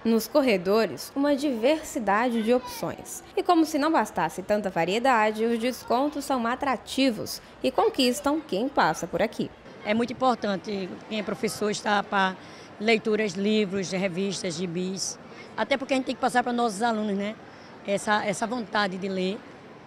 Nos corredores, uma diversidade de opções. E como se não bastasse tanta variedade, os descontos são atrativos e conquistam quem passa por aqui. É muito importante quem é professor estar para leituras, livros, revistas, gibis. Até porque a gente tem que passar para nossos alunos, né? Essa vontade de ler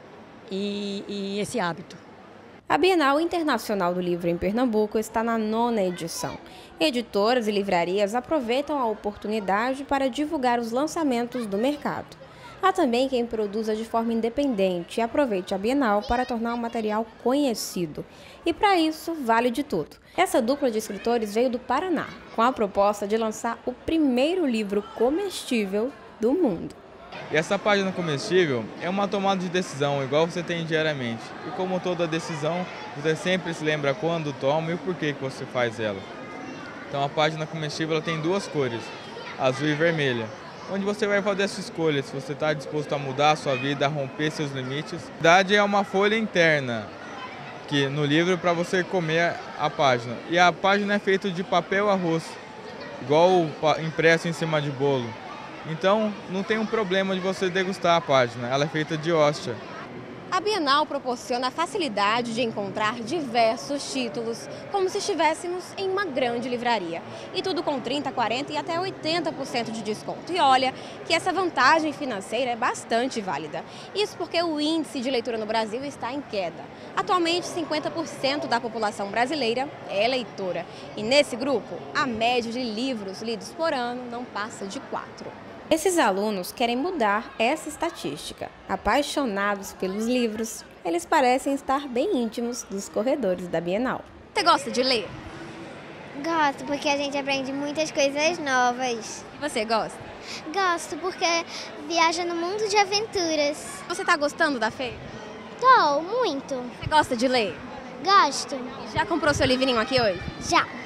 e esse hábito. A Bienal Internacional do Livro em Pernambuco está na 9ª edição. Editoras e livrarias aproveitam a oportunidade para divulgar os lançamentos do mercado. Há também quem produza de forma independente e aproveite a Bienal para tornar o material conhecido. E para isso, vale de tudo. Essa dupla de escritores veio do Paraná, com a proposta de lançar o primeiro livro comestível do mundo. E essa página comestível é uma tomada de decisão, igual você tem diariamente. E como toda decisão, você sempre se lembra quando toma e o porquê que você faz ela. Então a página comestível ela tem duas cores, azul e vermelha, onde você vai fazer essa escolha, se você está disposto a mudar a sua vida, a romper seus limites. A verdade é uma folha interna que no livro para você comer a página. E a página é feita de papel arroz, igual impresso em cima de bolo. Então, não tem um problema de você degustar a página, ela é feita de hóstia. A Bienal proporciona a facilidade de encontrar diversos títulos, como se estivéssemos em uma grande livraria. E tudo com 30%, 40% e até 80% de desconto. E olha que essa vantagem financeira é bastante válida. Isso porque o índice de leitura no Brasil está em queda. Atualmente, 50% da população brasileira é leitora. E nesse grupo, a média de livros lidos por ano não passa de 4. Esses alunos querem mudar essa estatística. Apaixonados pelos livros, eles parecem estar bem íntimos dos corredores da Bienal. Você gosta de ler? Gosto, porque a gente aprende muitas coisas novas. E você gosta? Gosto, porque viaja no mundo de aventuras. Você está gostando da feira? Tô, muito. Você gosta de ler? Gosto. Já comprou seu livrinho aqui hoje? Já.